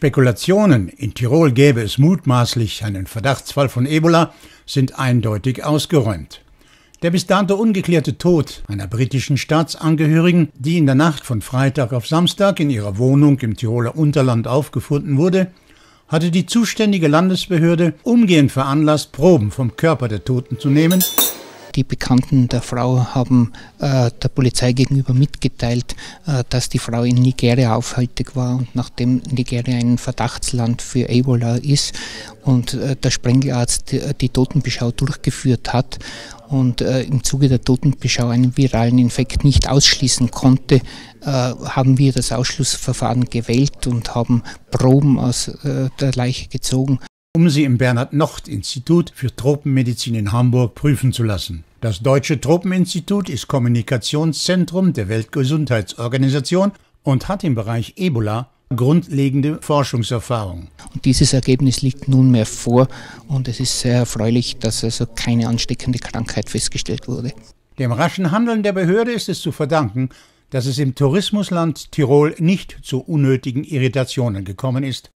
Spekulationen, in Tirol gäbe es mutmaßlich einen Verdachtsfall von Ebola, sind eindeutig ausgeräumt. Der bis dato ungeklärte Tod einer britischen Staatsangehörigen, die in der Nacht von Freitag auf Samstag in ihrer Wohnung im Tiroler Unterland aufgefunden wurde, hatte die zuständige Landesbehörde umgehend veranlasst, Proben vom Körper der Toten zu nehmen. Die Bekannten der Frau haben der Polizei gegenüber mitgeteilt, dass die Frau in Nigeria aufhaltig war, und nachdem Nigeria ein Verdachtsland für Ebola ist und der Sprengelarzt die Totenbeschau durchgeführt hat und im Zuge der Totenbeschau einen viralen Infekt nicht ausschließen konnte, haben wir das Ausschlussverfahren gewählt und haben Proben aus der Leiche gezogen, um sie im Bernhard-Nocht-Institut für Tropenmedizin in Hamburg prüfen zu lassen. Das Deutsche Tropeninstitut ist Kommunikationszentrum der Weltgesundheitsorganisation und hat im Bereich Ebola grundlegende Forschungserfahrung. Und dieses Ergebnis liegt nunmehr vor, und es ist sehr erfreulich, dass also keine ansteckende Krankheit festgestellt wurde. Dem raschen Handeln der Behörde ist es zu verdanken, dass es im Tourismusland Tirol nicht zu unnötigen Irritationen gekommen ist.